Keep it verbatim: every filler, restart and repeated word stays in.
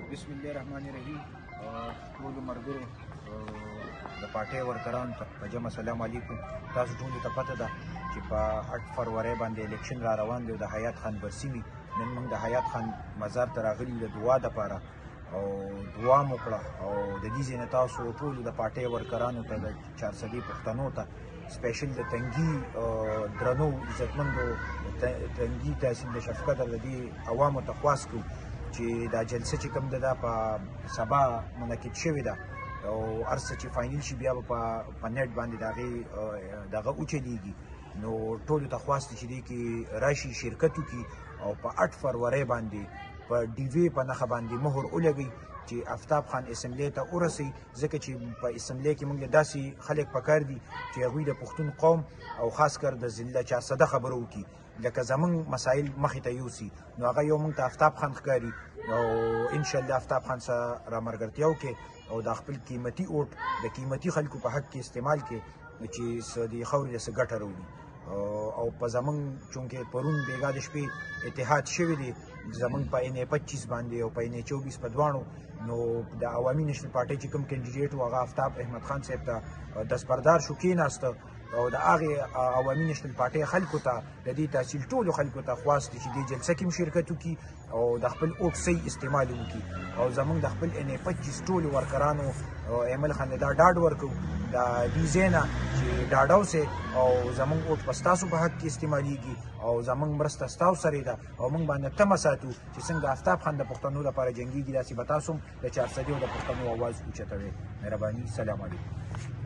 بسم الله الرحمن الرحیم. ټولو ملګرو د پارټۍ ورکرانو ته په جمع سلام علیکم. تاسو ټولو ته پته ده چې په اټ فروری باندې الیکشن را روان دی د حیات خان برسیمي. نن موږ د حیات خان مزار ته راغلي د دعا دپاره او دعا مو کړه او د دې ځای نه تاسو ټولو د پارټۍ ورکرانو ته د چارسدي پښتنو ته سپیشل د تنګي درنو عزتمندو تنګي تحصیل د شفقدر د دې عوامو ته خواست کوو چې دا جلسه چې کوم ده دا په سبا منعقد شوې ده او هر څه چې فاینل شي بیا به په نیټ باندې د هغې دغه اوچلېږي. نو ټولو ته خواست چې دې کې راشي شرکت وکړي او په اټ فروری باندې په ډي وی په نښه باندې مهر ولګوي چې آفتاب خان اسمبلی ته ورسوي، ځکه چې په اسمبلی کې موږ له داسې خلک پکار دي چې هغوی د پښتون قوم او خاص کر د ضلع چارسده خبره وکړي، لکه زموږ مسایل مخې ته یوسي. نو هغه یو موږ ته آفتاب خان ښکاري او انشاءالله آفتاب خان سره راملګرتیا وکړي او دا خپل قیمتي اوټ د قیمتي خلکو په حق کې استعمال کړي چې څه د خاورې له څه ګټه راوړي. او په زمونږ چونکې پرون بېګا د شپې اتحاد شوی دی زمونږ په این ای پچیس باندې او په این ای چوبیس په دواړو. نو د عوامي نیشنل پارټۍ چې کوم کینډیډیټ و هغه آفتاب احمد خان صاحب ته دستبردار شو، کېناسته او د هغې عوامي نیشنل پارټۍ خلکو ته د دې تحصیل ټولو خلکو ته خواست چې دې جلسه کې هم شرکت وکړي او د خپل اوټ صحیح استعمال وکړي او زمونږ د خپل این ای پچیس ټولو ورکرانو ایمل خان دا ډاډ ورکوو د دې ځای نه چې ډاډه اوسئ او زمونږ اوټ په ستاسو په حق کې استعمالیږي او زمونږ مرسته ستاسو سره ده او موږ باندې تمه ساتو چې څنګه آفتاب خان د پښتنو لپاره جنګېږي داسې به تاسو هم د چارسدي او د پښتنو اواز اوچتوئ. مهرباني. سلام علیکم.